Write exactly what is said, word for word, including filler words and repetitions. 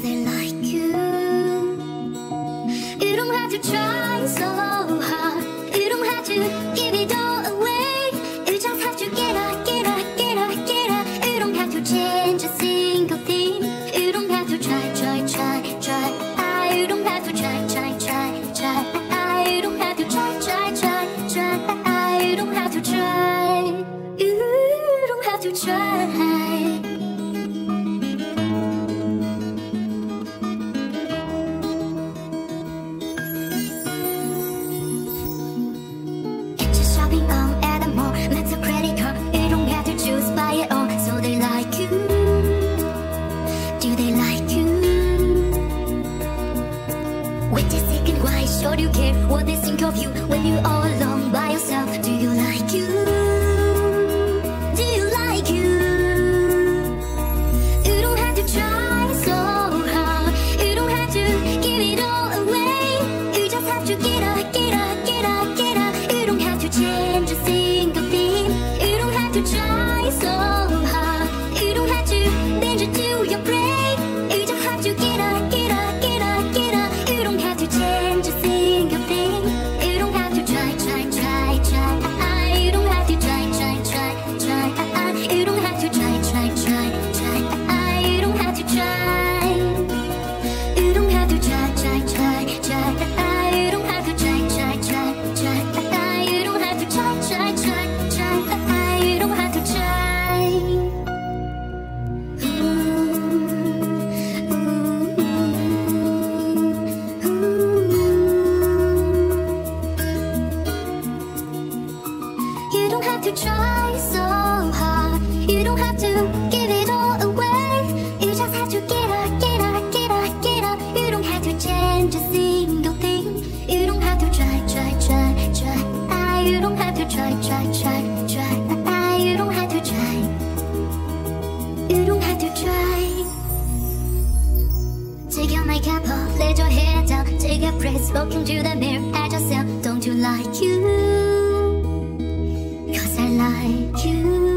they like you? You don't have to try so hard. You don't have to give it all away. You just have to get up, get up, get up, get up. You don't have to change a single thing. You don't have to try, try, try, try. Ah, you don't have to try, try, try, try. Ah, you don't have to try, try, try, try. Ah, you don't have to try. You don't have to try. Sure you care what they think of you when you're all alone by yourself. Do you like you? Do you like you? You don't have to try so hard. You don't have to give it all away. You just have to get up, get up, get up, get up. You don't have to change a single thing. You don't have to try so hard. You don't have to bend it to your brain. You just have to get up, get up, get up, get up. You don't have to change a single thing. You don't have to try, try, try, try. Uh-uh. You don't have to try, try, try, try. Uh-uh. You don't have to try, try, try, try. Uh-uh. You don't have to try. You don't have to try, try, try, try. Uh-uh. You don't have to try, try, try, try. Uh-uh. You don't have to try, try, try, try. Uh-uh. You don't have to try. Ooh. You don't have to try so hard. You don't have to give it all away. You just have to get up, get up, get up, get up. You don't have to change a single thing. You don't have to try, try, try, try. Ah, you don't have to try, try, try, try. Ah, you don't have to try. You don't have to try. Take your makeup off, let your hair down. Take a breath, walk into the mirror at yourself. Don't you like you? 'Cause I like you.